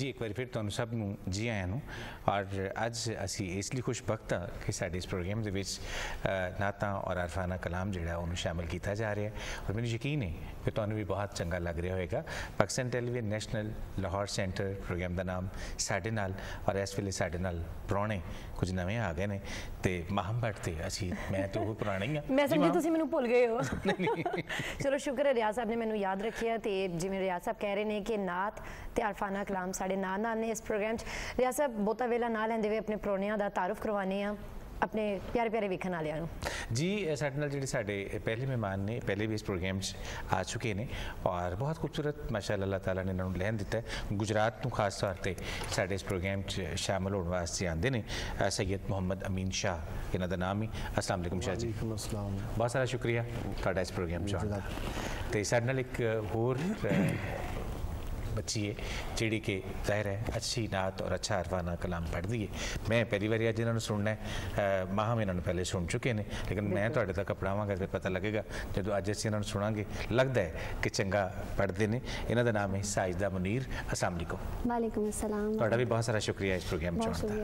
जी एक बार फिर तुहानू सब नू जी आया नू और अज असी इसलिए खुशबख्त हाँ कि साडे इस प्रोग्राम दे विच नातां और अरफाना कलाम जिहड़ा उन्होंने शामिल किया जा रहा है और मैंने यकीन है कि तुहानू भी बहुत चंगा लग रहा होगा। Pakistan television national Lahore centre programme का नाम साडे नाल और इस वेले साडे नाल पुराने कुछ नवे आ गए ने ते माहम भट्ट ते असी मैं तो वो पुराने ही मैं समझी तुसी मैनू भुल गए हो चलो शुक्र है रियाज साहब ने मैनू याद रखिया ते जिवें रियाज साहब कह रहे हैं कि नात ते अरफाना कलाम साडे नाल नाल ने इस प्रोग्राम रियाज साहब बहुता वेला ना लैंदे हुए अपने प्रोनियां दा तारुफ करवाने आ अपने प्यारे प्यारे वेखण वालियां नू। जी साडे नाल जिहड़े साडे पहले मेहमान ने पहले भी इस प्रोग्राम आ चुके हैं और बहुत खूबसूरत माशाअल्लाह अल्लाह ताला ने इन्होंने लहन दिता है। गुजरात तो खास तौर पर साडे इस प्रोग्राम शामिल होने वास्ते आते हैं सैयद मोहम्मद अमीन शाह इन्हों का नाम ही। अस्सलाम वालेकुम शाह जी, बहुत सारा शुक्रिया तुहाडा इस प्रोग्राम च आउण दा। ते साडे नाल एक होर बच्ची है जी कि जाहिर है अच्छी नात और अच्छा अरफाना कलाम पढ़ती है। मैं पहली बार अज इन्होंने सुनना है, माहम इन्होंने पहले सुन चुके हैं लेकिन मैं थोड़े तक पढ़ावांगा फिर पता लगेगा जो अज अस इन्होंने सुनांगे लगता है कि चंगा पढ़ते हैं। इन्हों का नाम है साजिदा मुनीर। अस्सलाम वालेकुम। थोड़ा भी बहुत सारा शुक्रिया इस प्रोग्राम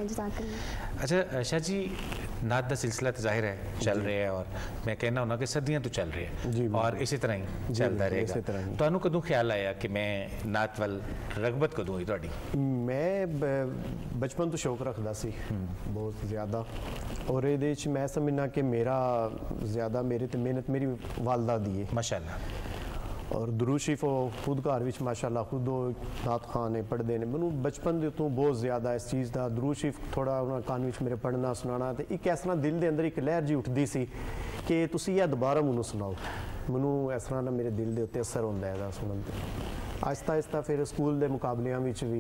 में। अच्छा शाह जी, नात का सिलसिला तो जाहिर है चल रहा है और मैं कहना होना कि सदियों तो चल रहा है और इसी तरह ही चलता रहेगा। तो कदों ख्याल आया कि मैं नात वाल रगबत कदों हुई तुहाडी? मैं बचपन तो शौक रखता सी बहुत ज़्यादा और ये मैं समझना कि मेरा ज़्यादा मेरे ते मेहनत मेरी वालदा दी है माशाअल्लाह और दुरूद शरीफ खुद घर विच माशाअल्लाह खुद नात खान ने पढ़ते हैं। मैं बचपन के तो बहुत ज़्यादा इस चीज़ का दुरूद शरीफ थोड़ा उन्होंने कान विच मेरे पढ़ना सुनाना तो एक इस तरह दिल के अंदर एक लहर जी उठती सी कि तुसी यह दोबारा मैनू सुनाओ। मैनू इस तरह ना मेरे दिल के उत्ते असर होंदा है सुनन ते आहिस्ता आहिस्ता फिर स्कूल के मुकाबलियां विच भी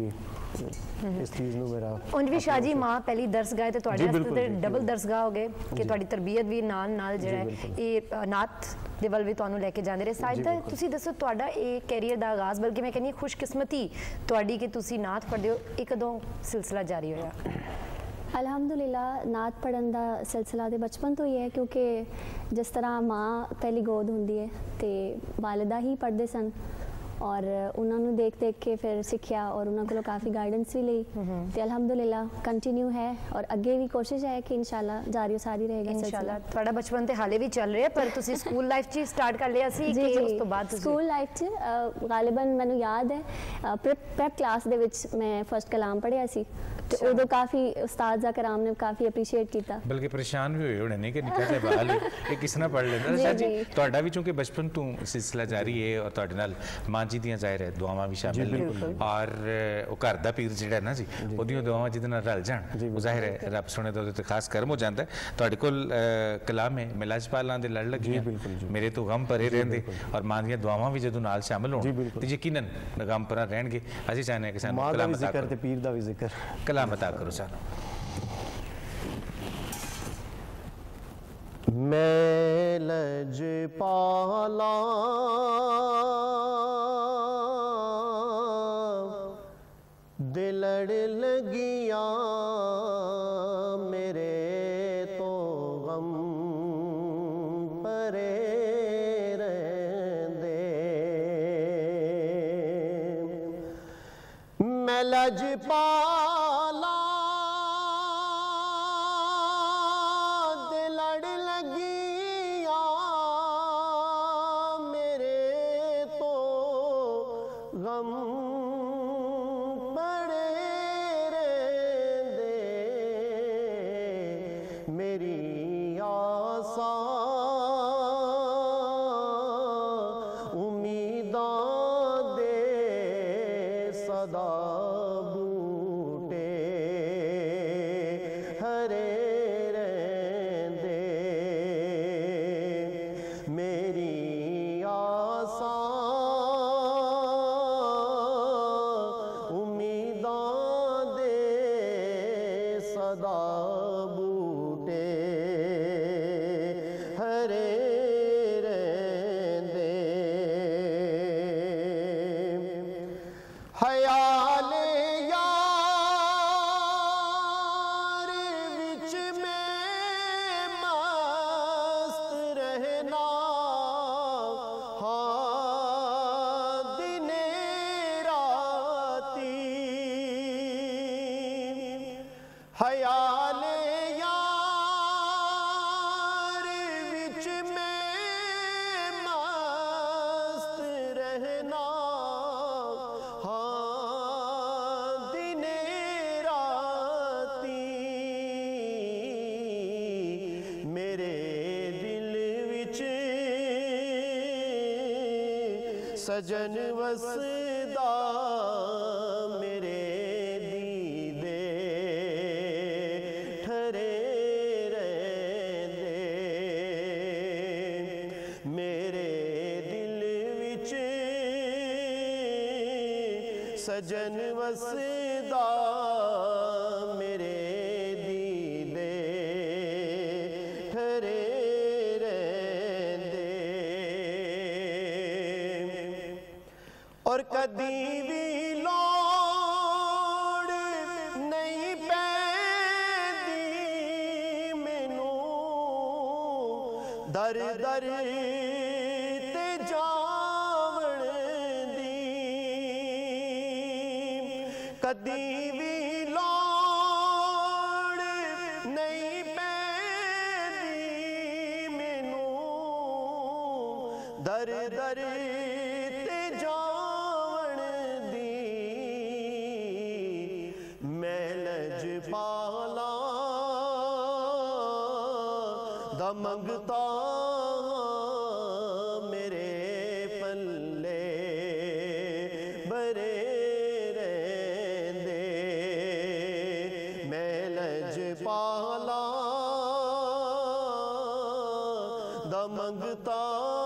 इस चीज़ नू मेरा उंज भी शाह जी माँ पहली दरसगाह ते तुहाडे वास्ते डबल दरसगाह हो गए कि तुहाडी तरबियत भी नाल नाल जिहड़ा ये नात दे वल भी तुहानू लेके जांदे रहे। साजिदा तुसी दसो तुहाडा ये कैरियर दा आगाज़ बल्कि मैं कहनी खुशकिस्मती तुहाडी कि तुसी नात पढ़दे हो, ये कदों सिलसिला जारी होया? अल्हम्दुलिल्लाह नात पढ़न का सिलसिला तो बचपन तो ही है क्योंकि जिस तरह माँ पहली गोद होंदी है तो वालिदा ही पढ़ते सन और उन्होंने देख देख के फिर सीखिया और उन्होंने को काफ़ी गाइडेंस भी ली तो अल्हम्दुलिल्लाह कंटिन्यू है और अगे भी कोशिश है कि इंशाल्लाह जारी सारी रहेगा इंशाल्लाह। थोड़ा बचपन तो हाले भी चल रहे हैं पर तुसी स्कूल लाइफ च स्टार्ट कर लिया सी कि उस तो बाद स्कूल लाइफ च गालिबन मैनू याद है प्रेप क्लास दे विच मैं फर्स्ट कलाम पढ़िया सी तो उदो काफ़ी उस्ताद ज़ा कराम ने काफ़ी अप्रीशिएट किया बल्कि परेशान भी हुए होने नहीं कि निकल ले बहाल ये किस ना पढ़ लेंदा। शाह जी तुहाडा भी चूंकि बचपन तो सिलसिला जारी है और तुहाडे नाल मां जी दियां जाहिर है दुआवां भी शामिल ने और वो घर दा पीर जिहड़ा ना जी ओदियां दुआवां जिहदे नाल रल जाण वो जाहिर है रब सुने तो ते खास करम हो जांदा है। तुहाडे कोल कलाम है मिलाज पालां दे लड़ लगियां मेरे तो गम भरे रहंदे और मां दियां दुआवां भी जदों नाल शामिल होण ते यकीनन गम भरा रहणगे। असीं चाहने कि सानूं कलाम अता करो ते पीर दा भी जिक्र कलाम अता करो सानूं। मैं लज पाला दिलड़ लगिया मेरे तो गम परे रहंदे मैं लज पाला हयाले यार विच में मस्त रहना, हाँ दिने राती मेरे दिल विच सजन वसदा, मेरे दीदे ठरे रहंदे, मेरे दिल विच सजन वसदा, मेरे दीदे ठरे रहंदे। और कदी भी लोड़ नहीं पैंदी मैनू दर दर ते जावण दी, कदी भी लोड़ नहीं पैंदी मैनू दर दर ते जावण दी। मैं लजपाला दा मंगता मेरे पल्ले बरे रहंदे, मैं लजपाला दा मंगता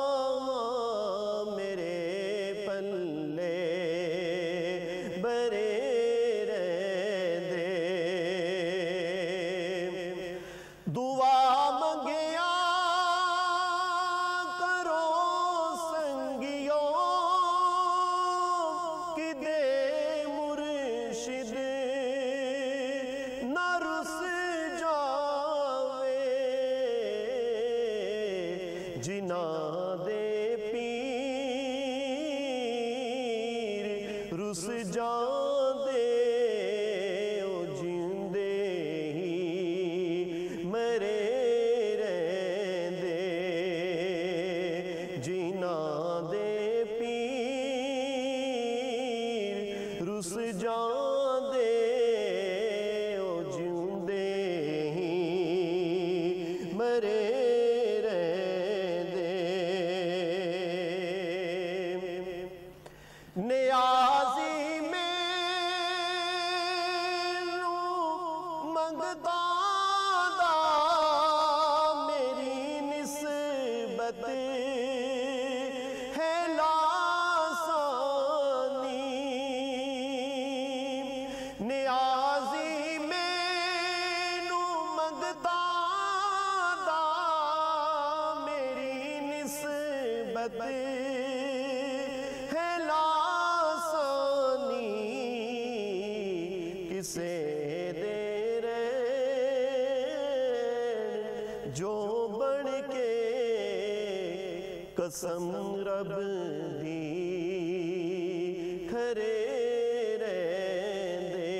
मेरे पल्ले बरे रहंदे। दुआ मंगिया करो संगियो, किदे मुर्शिद न रुस जावे, जिना दे पीर रुस जांदे, ओ जिंदे ही मरे रहंदे, जिना दे पीर रुस जांदे, ओ जिंदे ही मरे रहंदे। नियाज़ी मैनू मंगदा दा मेरी निस्बत है लासानी, नियाज़ी मैनू मंगदा दा मेरी निस्बत है लासानी, किसे दे रैन जो बन के कसम रब दी खरे रहंदे,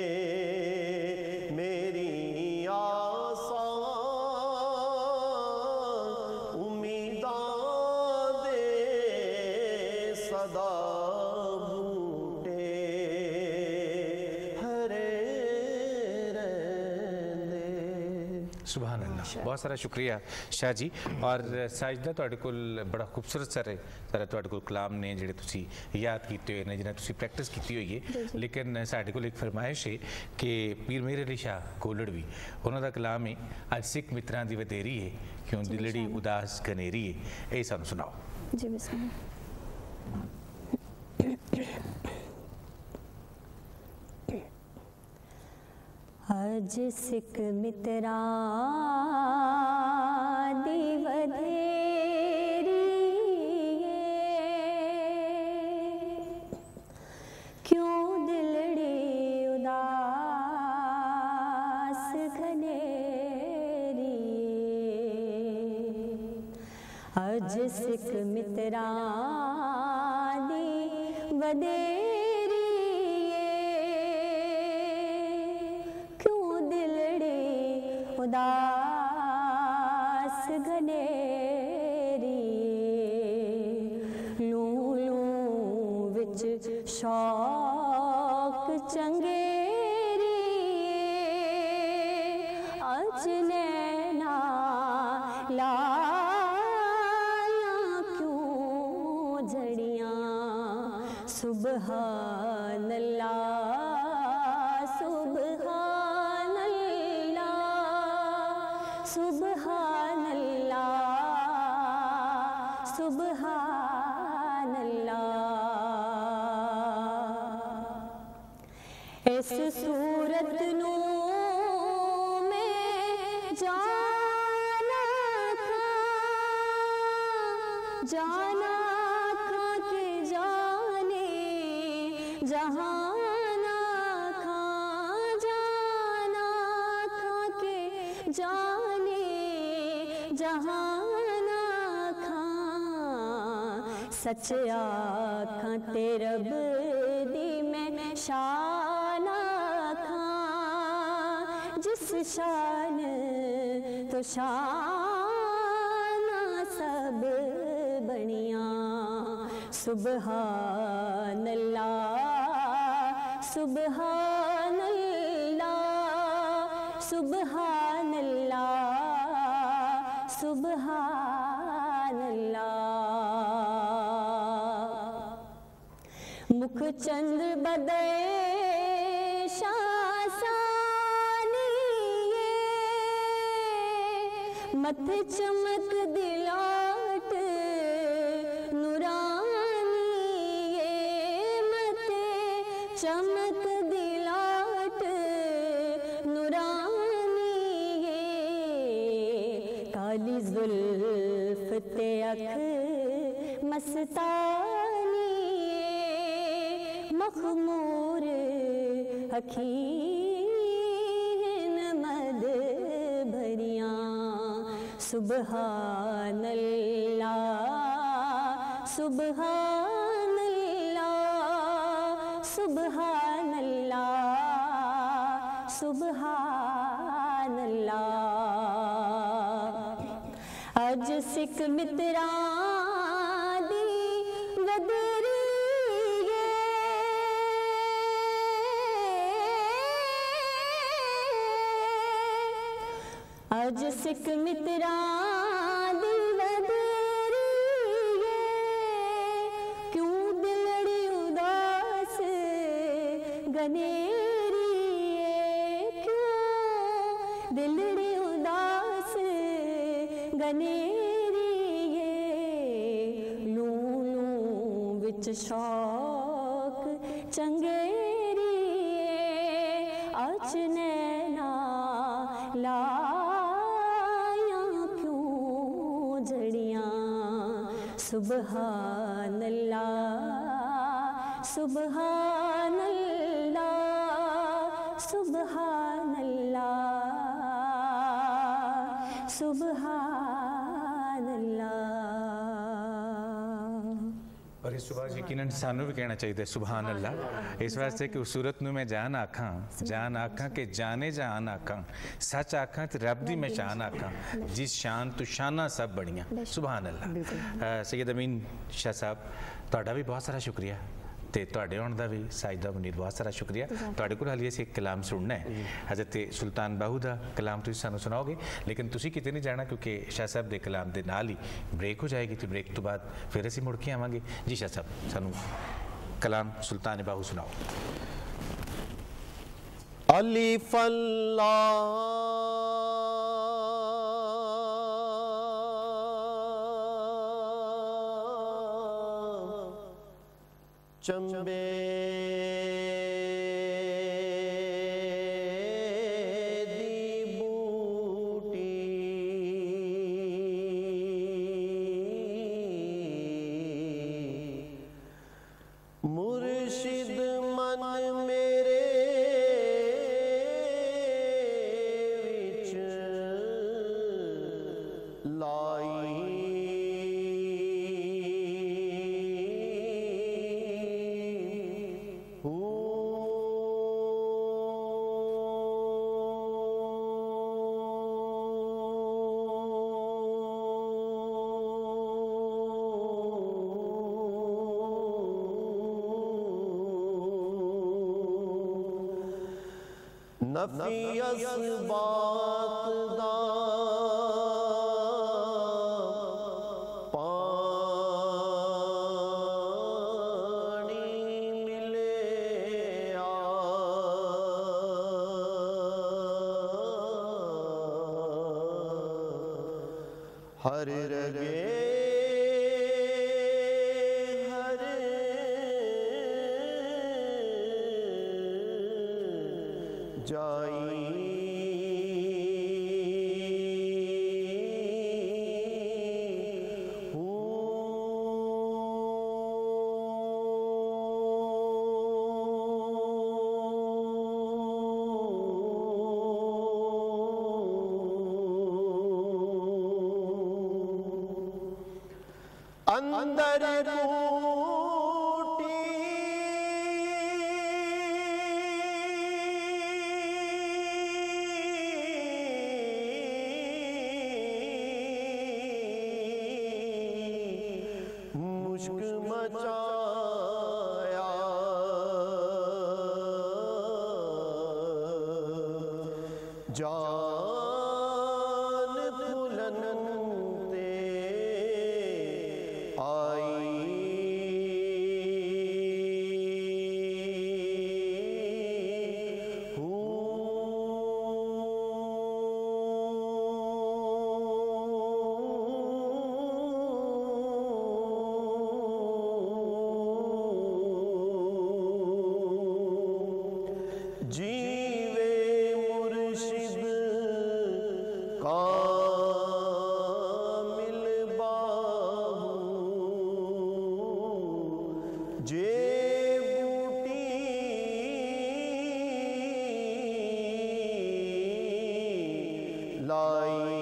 मेरी आसा उम्मीदां दे सदा बूटे हरे रहंदे। सुभान अल्लाह, बहुत सारा शुक्रिया शाह जी। और साजिदा तुहाडे कोल बड़ा खूबसूरत सारे तुहाडे कोल कलाम ने जिहड़े तुसी याद कीते होए ने, जिन्हें तुसी प्रैक्टिस कीती होई है, लेकिन साडे कोल एक फरमाइश है कि पीर मेहर अली शाह कोलड़वी उन्हां दा कलाम है अज सिख मित्रां दी वतेरी है क्यों दिलड़ी उदास घनेरी है, ये सानू सुनाओ जी। बिस्मिल्लाह। अज सिख मित्रां दी वधेरी क्यों दिलड़ी उदास घनेरी, अज सिख मित्रां दी वधेरी क्यों दिल आस गनेरी लूं लूं विच शौक चंगेरी अच नैना लाया क्यों झड़ियां सुबहान अल्लाह सुबहान अल्लाह सुबहान अल्लाह सुबहान अल्लाह इस सूरत नू मैं जाना जाना खा के जाने जहाना खा जाना खा के जाने जहाना खा सच आखा ते रब दी मैं शाना खा जिस शान तो शाना सब बनिया सुबहान अल्लाह सुबहान अल्लाह सुबहान अल्लाह सुबहान अल्लाह मुख चंद्र बदे मत चमक दिलाट नूरानी मत चमक दिलाट नूरानी काली जुल्फ ते अख मस्तानी मखमूर अखीन मद भरियां सुबहान अल्लाह सुबहान अल्लाह सुबहान अल्लाह सुबहान अल्लाह अज सिख मित्रां दी वदरी अज सिख मित्रां दी वदरी क्यों दिलड़ी उदास गनेरी क्यों दिलड़ी उदास गनेरी लूं लूं विच शौक चंगेरी अच नैना ला सुबहान अल्लाह सुबहान अल्लाह सुबहान अल्लाह सुबहान अल्लाह और इस सुबह यकीनन सानू भी कहना चाहिए सुबहान अल्लाह इस वास्ते कि उस सूरत नूं मैं जान आखां कि जाने जहान आखां सच आखां ते रब दी मैं शान आखां जिस शान तो शाना सब बनियां सुबहान अल्लाह सैयद अमीन शाह साहब तुहाडा भी बहुत सारा शुक्रिया ते तुहाडे आउण दा भी साजिदा मुनीर बहुत सारा शुक्रिया तुहाडे कोल हाली असीं एक कलाम सुनना है हज़रत सुल्तान बाहू दा कलाम तुसीं सानू सुनाओगे लेकिन तुसीं किते नहीं जाना क्योंकि शाह साहब दे कलाम दे नाल ही ब्रेक हो जाएगी तो ब्रेक तो बाद फिर असीं मुड़ के आवांगे जी शाह साहब सानू कलाम सुल्तान बाहू सुनाओ अलिफ चंबे दी बूटी मुर्शिद मन मेरे विच लाई Who नफी असबात दा हर रगे हर जाई अंदर टूटी मुश्क मचाया जान दुल्हन जीवे मुर्शिद कामिल बाहू जे बूटी लाई